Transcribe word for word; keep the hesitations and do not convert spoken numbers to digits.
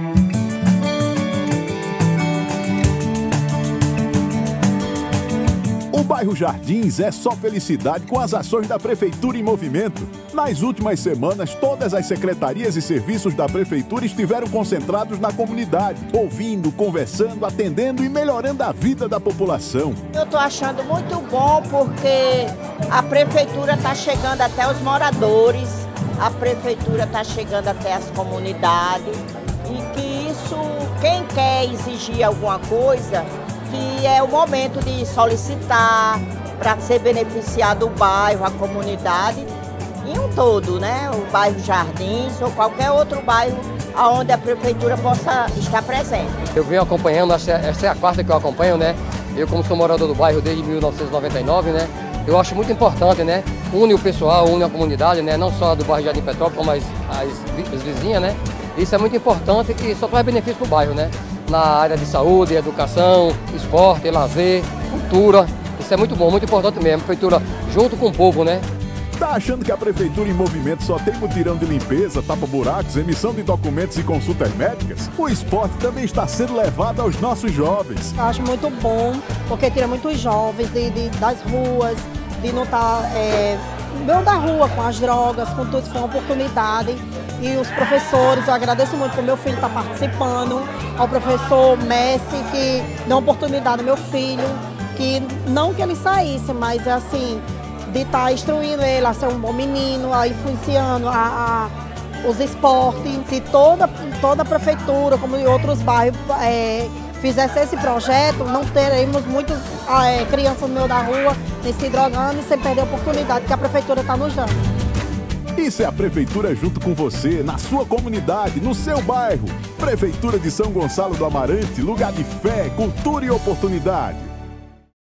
O bairro Jardins é só felicidade com as ações da Prefeitura em movimento. Nas últimas semanas, todas as secretarias e serviços da Prefeitura estiveram concentrados na comunidade, ouvindo, conversando, atendendo e melhorando a vida da população. Eu estou achando muito bom porque a Prefeitura está chegando até os moradores, a Prefeitura está chegando até as comunidades e que isso, quem quer exigir alguma coisa, que é o momento de solicitar para ser beneficiado o bairro, a comunidade e um todo, né? O bairro Jardins ou qualquer outro bairro onde a prefeitura possa estar presente. Eu venho acompanhando, essa é a quarta que eu acompanho, né? Eu, como sou morador do bairro desde mil novecentos e noventa e nove, né? Eu acho muito importante, né? Une o pessoal, une a comunidade, né? Não só do bairro Jardim Petrópolis, como as, as, as vizinhas, né? Isso é muito importante e só traz benefício para o bairro, né? Na área de saúde, educação, esporte, lazer, cultura. Isso é muito bom, muito importante mesmo. A prefeitura junto com o povo, né? Tá achando que a Prefeitura em movimento só tem mutirão de limpeza, tapa-buracos, emissão de documentos e consultas médicas? O esporte também está sendo levado aos nossos jovens. Eu acho muito bom, porque tira muitos jovens de, de, das ruas, de não estar é, meio da rua com as drogas, com tudo, isso foi uma oportunidade. E os professores, eu agradeço muito por meu filho estar participando, ao professor Messi, que deu uma oportunidade ao meu filho, que não que ele saísse, mas é assim, de estar instruindo ele a ser um bom menino, a influenciando a, a, os esportes. Se toda, toda a prefeitura, como em outros bairros, é, fizesse esse projeto, não teremos muitas é, crianças no meio da rua se drogando e sem perder a oportunidade que a prefeitura está nos dando. Isso é a Prefeitura junto com você, na sua comunidade, no seu bairro. Prefeitura de São Gonçalo do Amarante, lugar de fé, cultura e oportunidade.